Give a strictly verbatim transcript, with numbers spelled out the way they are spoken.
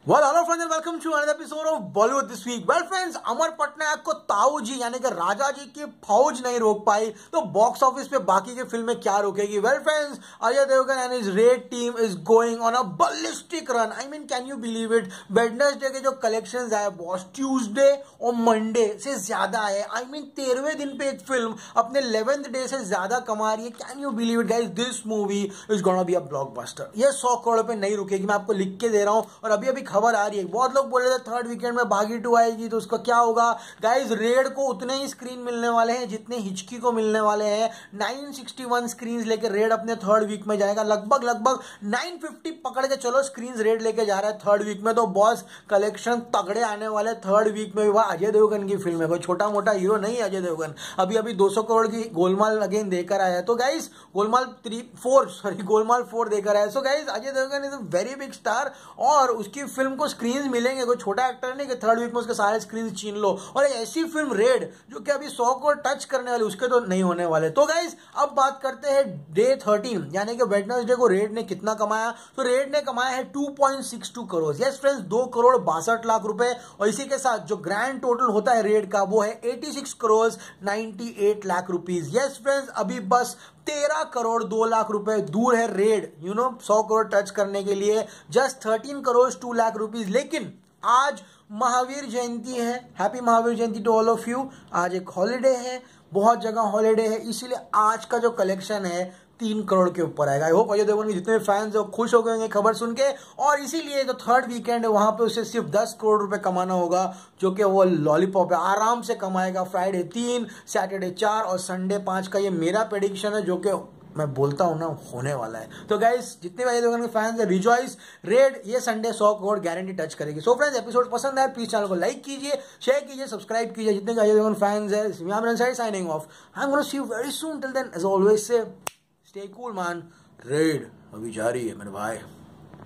Well, hello friends and welcome to another episode of Bollywood this week. Well friends, Amar Patnaik को ताऊ जी यानी कि राजा जी की फौज नहीं रोक पाई तो बॉक्स ऑफिस पे बाकी की फिल्में क्या रोकेगी? Well friends, Ajay Devgan and his raid team is going on a ballistic run. I mean, can you believe it? Wednesday के जो कलेक्शंस आए बॉस, ट्यूसडे और मंडे से ज्यादा आए. I mean, तेरहवें दिन पे एक फिल्म अपने इलेवेंथ डे से ज्यादा कमा रही है. Can you believe it guys? This movie is gonna be a blockbuster. ये सौ करोड़ पे नहीं रुकेगी, मैं आपको लिख के दे रहा हूँ. और अभी अभी खबर आ रही है, बहुत लोग बोल रहे थे थर्ड वीकेंड में भागी टू आएगी तो उसका क्या होगा. गाइस, रेड को उतने ही स्क्रीन मिलने वाले हैं जितने हिचकी को मिलने वाले हैं. नौ सौ इकसठ स्क्रीन लेके रेड अपने थर्ड वीक में जाएगा. लगभग लगभग नौ सौ पचास पकड़ के चलो स्क्रीन रेड लेके जा रहा है थर्ड वीक में. तो बॉस कलेक्शन तगड़े आने वाले थर्ड वीक में. वह अजय देवगन की फिल्म है, कोई छोटा मोटा हीरो नहीं है अजय देवगन. अभी अभी दो सौ करोड़ की गोलमाल अगेन देकर आया है. तो guys, Golmaal three four sorry Golmaal four देकर आया. So guys, Ajay Devgn is a very big star और उसकी फिल्म को स्क्रीन मिलेंगे. कोई छोटा एक्टर नहीं कि थर्ड वीक में उसके सारे स्क्रीन छीन लो. और एक ऐसी फिल्म रेड जो कि अभी सौ को टच करने वाली, उसके तो नहीं होने वाले. तो गाइस, अब बात करते हैं डे थर्टीन यानी कि वेडनेसडे को रेड ने कितना कमाया. तो रेड ने कमाया है two point six two crore. Yes friends, दो करोड़ बासठ लाख रुपए. और इसी के साथ जो ग्रैंड टोटल होता है रेड का वो है छियासी करोड़ अट्ठानवे लाख रुपीस. यस फ्रेंड्स, अभी बस तेरह करोड़ दो लाख रुपए दूर है रेड यू नो सौ करोड़ टच करने के लिए. Just thirteen crore two lakh rupees. लेकिन आज महावीर जयंती है. Happy Mahavir Jayanti to all of you. आज एक हॉलिडे है, बहुत जगह हॉलिडे है, इसीलिए आज का जो कलेक्शन है तीन करोड़ के ऊपर आएगा. आई होप अजय देवगन के जितने फैंस है वो खुश हो गए होंगे खबर सुन के. और इसीलिए जो थर्ड वीकेंड है वहां पे उसे सिर्फ दस करोड़ रुपए कमाना होगा, जो कि वो लॉलीपॉप है आराम से कमाएगा. फ्राइडे तीन, सैटरडे चार और संडे पांच का ये मेरा प्रेडिक्शन है, जो कि मैं बोलता हूं ना होने वाला है. तो गाइस, जितने भी अजय देवगन के फैंस है, रिजॉइस, रेड ये संडे सौ करोड़ गारंटी टच करेगी. सो फ्रेंड्स, एपिसोड पसंद आए प्लीज चैनल को लाइक कीजिए, शेयर कीजिए, सब्सक्राइब कीजिए. जितने भी अजय देवगन फैंस है, signing off. I am gonna see you very soon. Till then, as always say stay cool man. Raid अभी जारी है मेरे भाई.